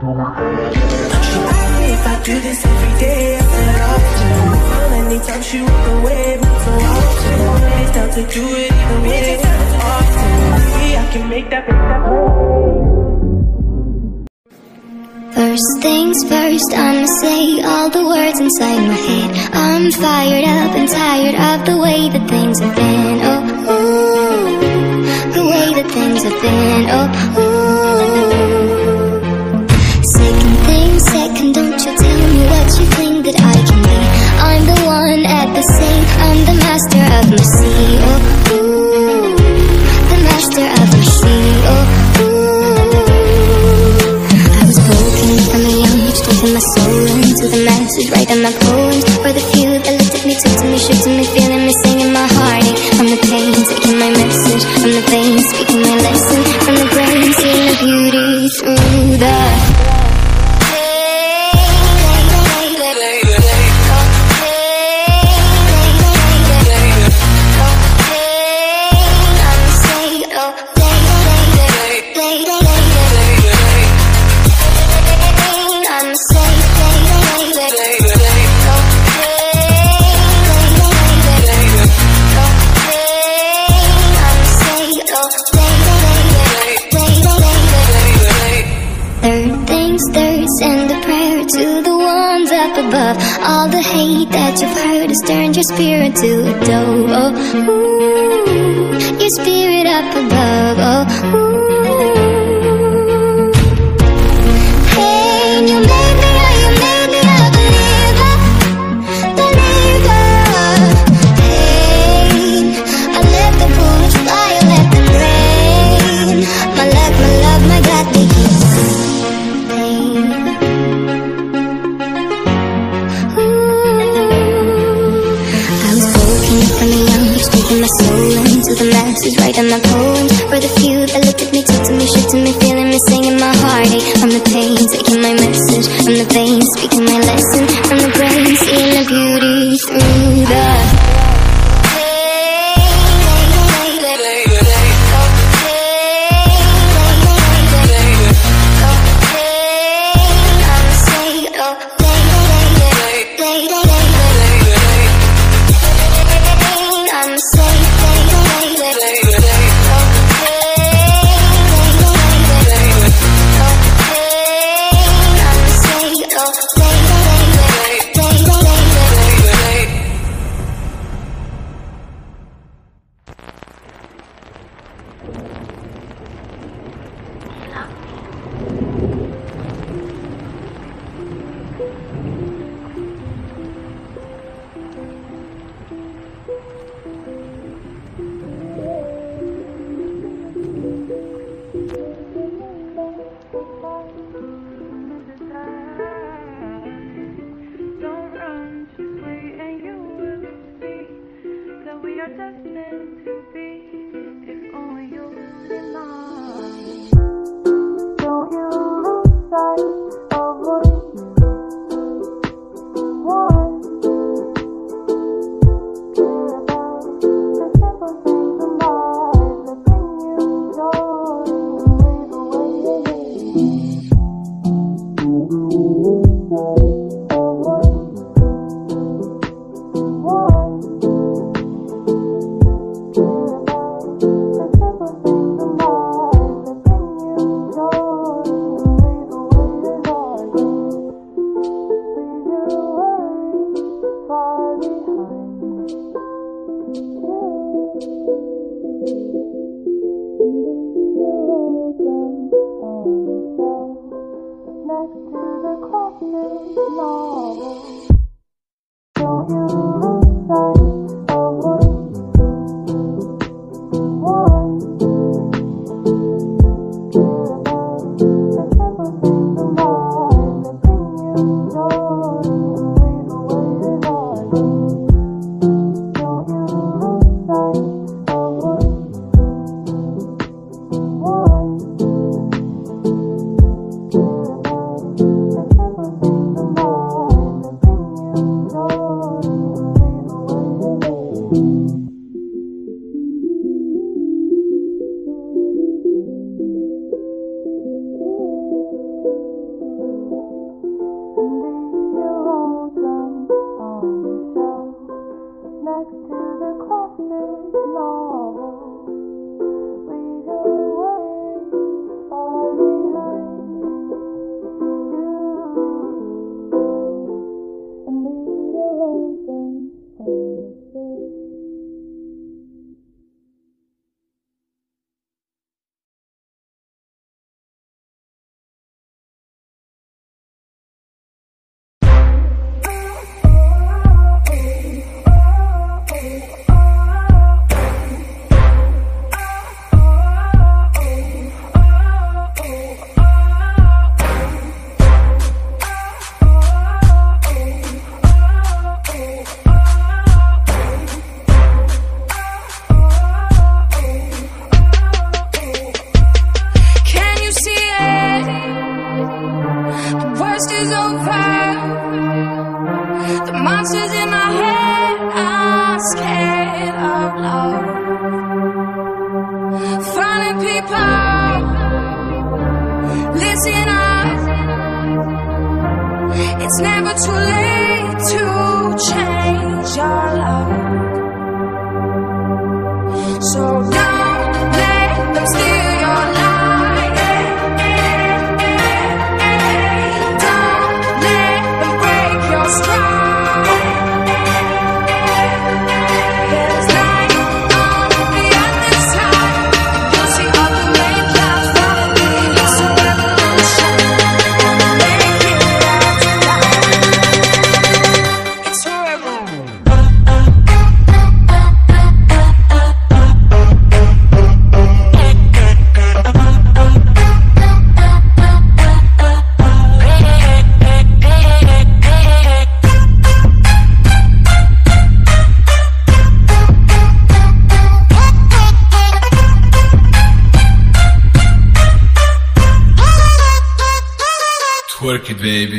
If I do this every day, I said often. Anytime she walk away, not so often. It's down to do it either way, often. I can make that First things first, I'ma say all the words inside my head. I'm fired up and tired of the way that things have been. Oh, ooh, the way that things have been. Oh, ooh. Second thing, second, don't you tell me what you think that I can be. I'm the one at the same, I'm the master of my sea. Oh, ooh, the master of my sea. Oh, ooh. I was broken from a young age, taking my soul into the masses, writing my poems for the few that looked at me, took to me, shook to me, feeling me, singing my heartache. From the pain, taking my message from the veins, speaking my lesson from the brain, seeing the beauty through the above. All the hate that you've heard has turned your spirit to a dove. Oh, ooh, your spirit up above. Oh, ooh. Hey, you made me a believer, believer. Hey, I let the bullets fly, I let them rain. My love, my God, they keep pain. My soul into the masses, writing my poems for the few that looked at me, took to me, shook to me, feeling me, singing my heartache from the pain, taking my message from the veins, speaking my lesson from the brain, seeing the beauty through the worst is over. The monsters in my head are scared of love. Finding people, listen up. It's never too late to change your love. So don't let them steal your light. Don't let them break your stride. There's light on the other side. You'll see all the rain clouds falling. It's a revolution. Make it last life. It's forever. Twerk it, baby.